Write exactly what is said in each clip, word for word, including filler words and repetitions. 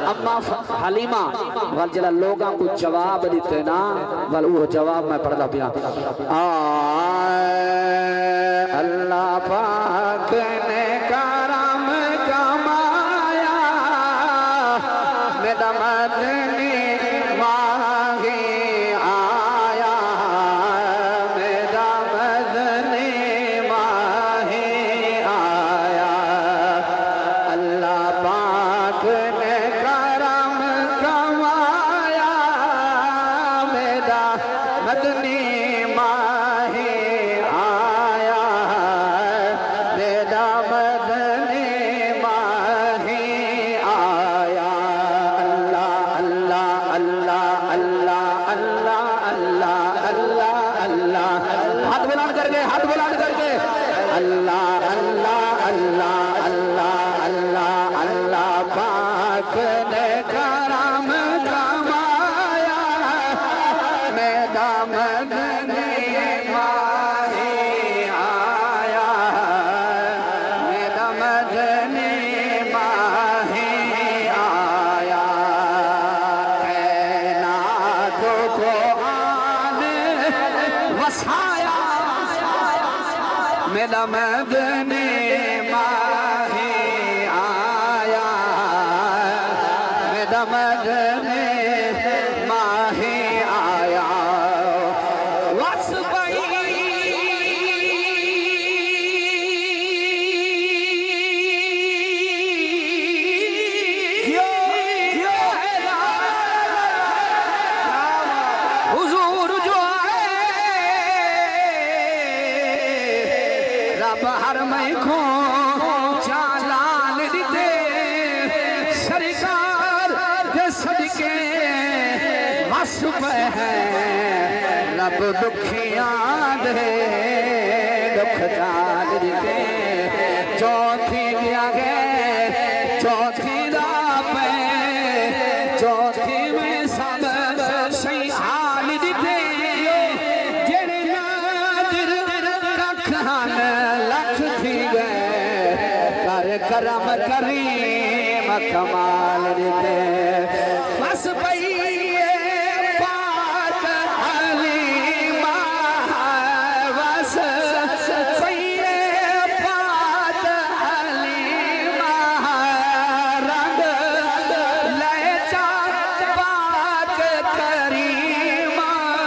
اما حلیمہ وال جلا لوگاں کو جواب دیتے نا وال وہ جواب میں پڑھ دا پیا اللہ پاک نے کرم کمایا میرا مدنی ماہی آیا میرا مدنی ماہی آیا اللہ پاک نے کرم کمایا میرا مدنی ماہی آیا میرا مدنی ماہی آیا اللہ اللہ اللہ اللہ اللہ اللہ اللہ ہاتھ بلند کر کے ہاتھ بلند کر کے اللہ اللہ اللہ اللہ اللہ اللہ پاک نے کرم کمایا میرا مدنی ماہی آیا میرا مدنی ماہی آیا کائنات کو آن وسایا میرا مدنی ماہی آیا میرا مدنی ماہی آیا واسبئی حضور جو آئے رب ہر میں کو چالان دیتے سرکار دے صدقے واسب ہے رب دکھیاں دے دکھ جان دیتے چوتھی گیا گئے چوتھی دا پہ چوتھی میں سب شیعان دیتے جڑے نادر رکھان لکھ تھی گئے کر کرم کریم کمال دیتے بس بھئی پاک حلیمہ بس بھئی پاک حلیمہ رنگ لے جا پاک کریمہ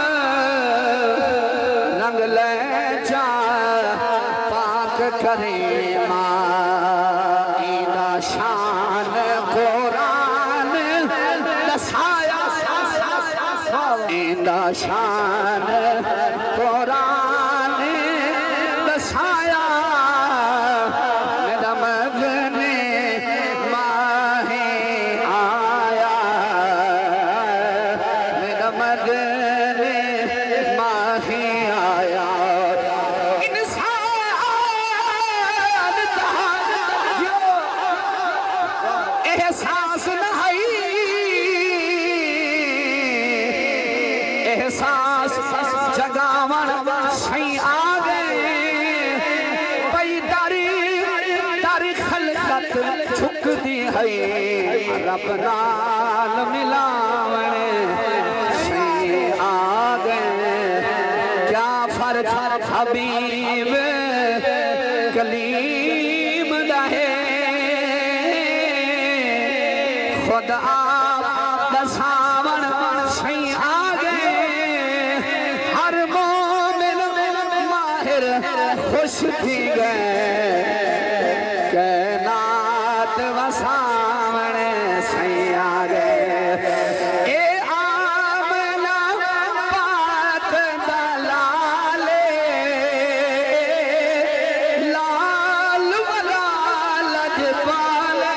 رنگ لے جا پاک کریمہ ایدہ شان قرآن دسایا ایدہ شان قرآن دسایا میرا مدنی ماہی آیا میرا مدنی ماہی آیا احساس نہیں احساس جگاون سہی آگئے بھئی داری داری خلقت چھک دی ہے رب نال ملاون سہی آگئے کیا فرق حبیب کلیم دہے خود آپ دساون سہی آگئے ہر مومن ماہر خوش تھی گئے کائنات وساون سہی آگئے اے آمنہ پاک دلالے لال ولال جبالے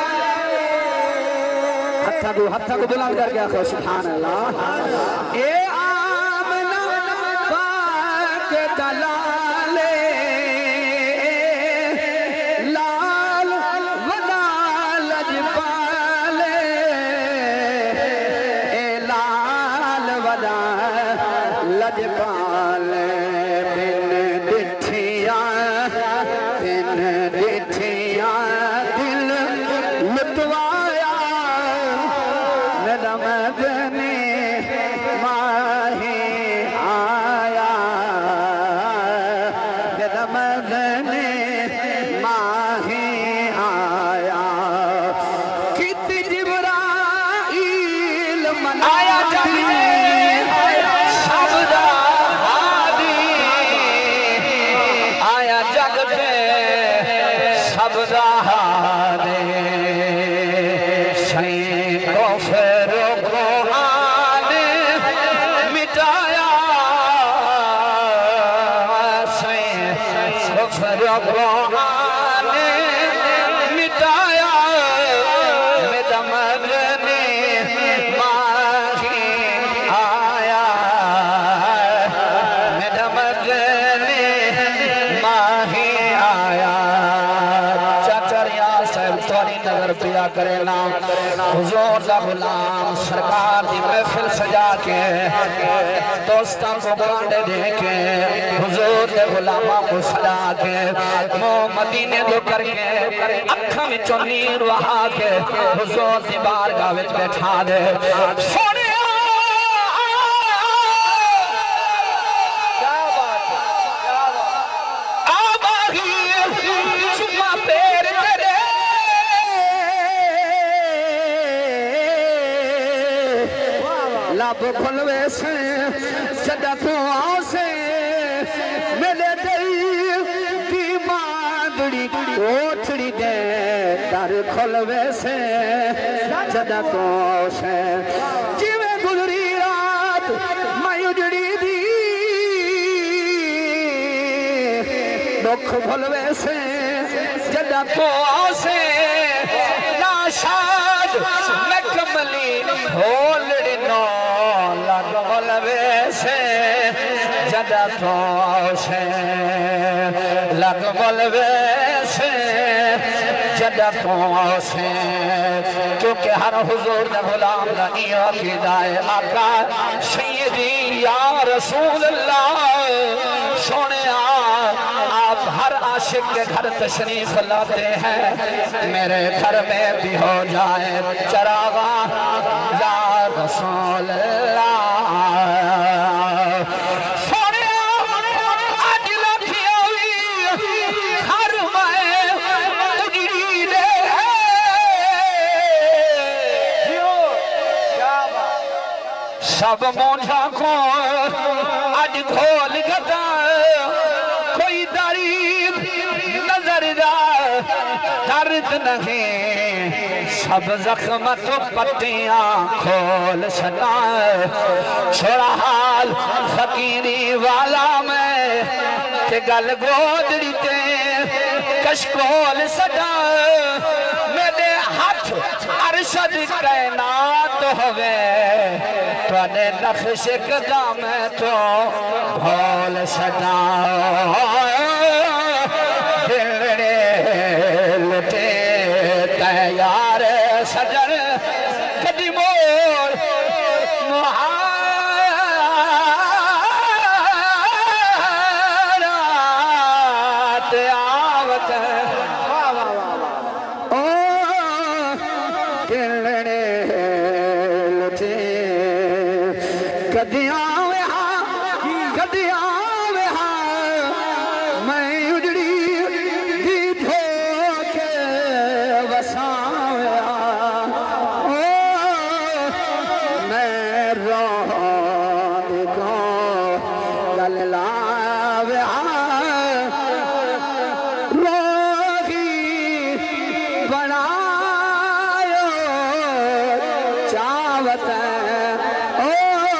ہتھا کو ہتھا کو بلند کر کے آخو سبحان اللہ اے آمنہ پاک دلالے لال ولال جبالے اے لال ولال جبالے بن ڈٹھیاں بن ڈٹھیاں دل لٹوایا میرا مدنی ماہی آیا میرا مدنی ماہی آیا کتی جبرائیل آیا کرنا حضور دا غلام سرکار دی محفل سجا کے دوستاں کو بانڈے دے کے حضور دے غلاماں کو سجا کے مو مدینے دو کر کے اکھاں میں چونیر وہا کے حضور دی بارگاہ وچ بیٹھا دے سونے لب کھلوے سے جدہ تو آؤ سے ملے دئی دی ماندڑی کوٹھڑی دے در کھلوے سے جدہ تو آؤ سے جیوے گزری رات میں اجڑی دی دکھ کھلوے سے جدہ تو آؤ سے ناشاد میں کملی ہولڑی نو لگولوے سے جدہ تو سے لگولوے سے جدہ تو سے کیونکہ ہر حضور دا غلام دا ایو عقیدہ ہے آقا سیدی یا رسول اللہ سونے آپ ہر عاشق کے گھر تشریف لاتے ہیں میرے گھر میں بھی ہو جائے چراغا یا رسول اللہ سونے آج لکھی ہوئی گھر میں تجری دے سب مونجھا کو آج کھول گتا کوئی دریب نظر دا درد نہیں سب زخمت و پٹیاں کھول سنا چھوڑا حال فقیری والا میں کہ گل گودڑی تے کشکول سنا میرے ہاتھ عرشد کائنات ہوئے تونے نقش قدم تو بھول سنا دلڑے لٹے تیار سجر کدی مور مہارات آوت او دلڑے لٹے کدی آوے ہاں کدی آوے ہاں میں اجڑی دی دھوکے وساوے او میں روحان کو گلاوے روحی بنایو چاوت او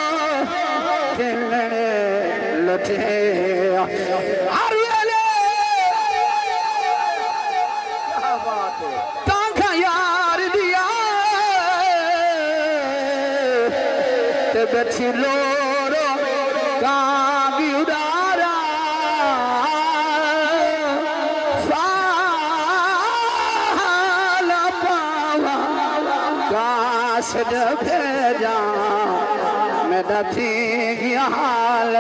دلڑے لٹے ہر ویلے تانکھا یار دیا تے بیٹھی رو رو کان بھی ادارا فالا پاوا کاس بھیجا میں دتی گیا حال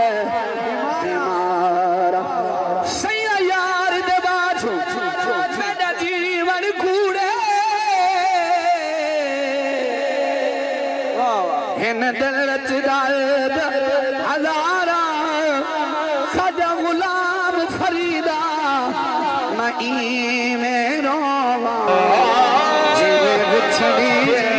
بیمارا سیاں یار دے باجو میں دا جیون کوڑے ان دل رچ دائد ہزارہ خواجہ غلام فریدہ میں میں روواں جیوے بچھڑی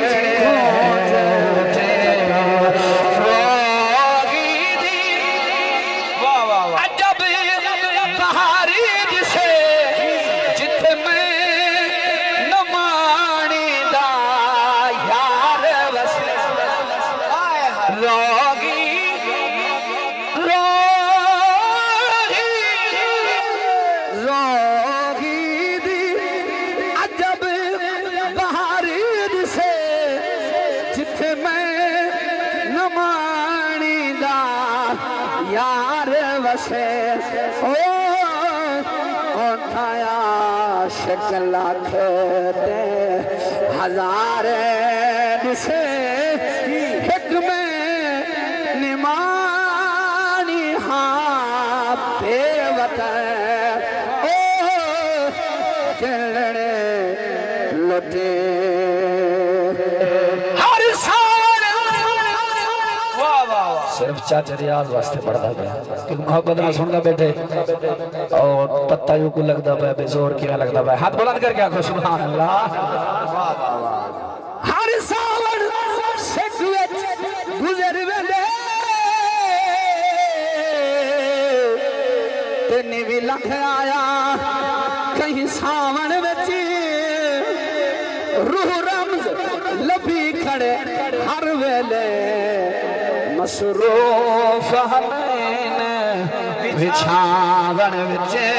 شکل آکھتے ہزار دسے ایک میں نمانی ہاں پہ وطن او کلڑے لٹے ہر سال صرف چاچے ریاض واسطے پڑھتا گیا کیونکہ محبت نہ سنگا بیٹھے اور پتہ یوں کو لگتا ہے بے زور کیا لگتا ہے ہاتھ بلند کر کے آکھو سبحان اللہ ہر سال سکویت گزر ویندے تینی بھی لکھ آیا کہیں ساون بچی روح رمز لبی کھڑے ہر ویلے مصروف ہمیں بچھاون بچے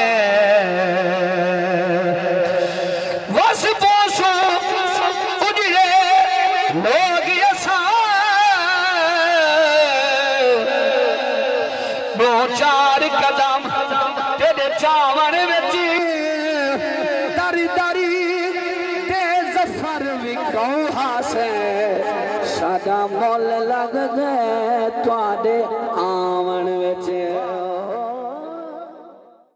وس پوسو اجڑے لوگ یسان دو چار قدم تیرے چاون بچی داری داری تے زفر وکوں ہاسے ساڈا مول لگ گئے تواڈے آون وچ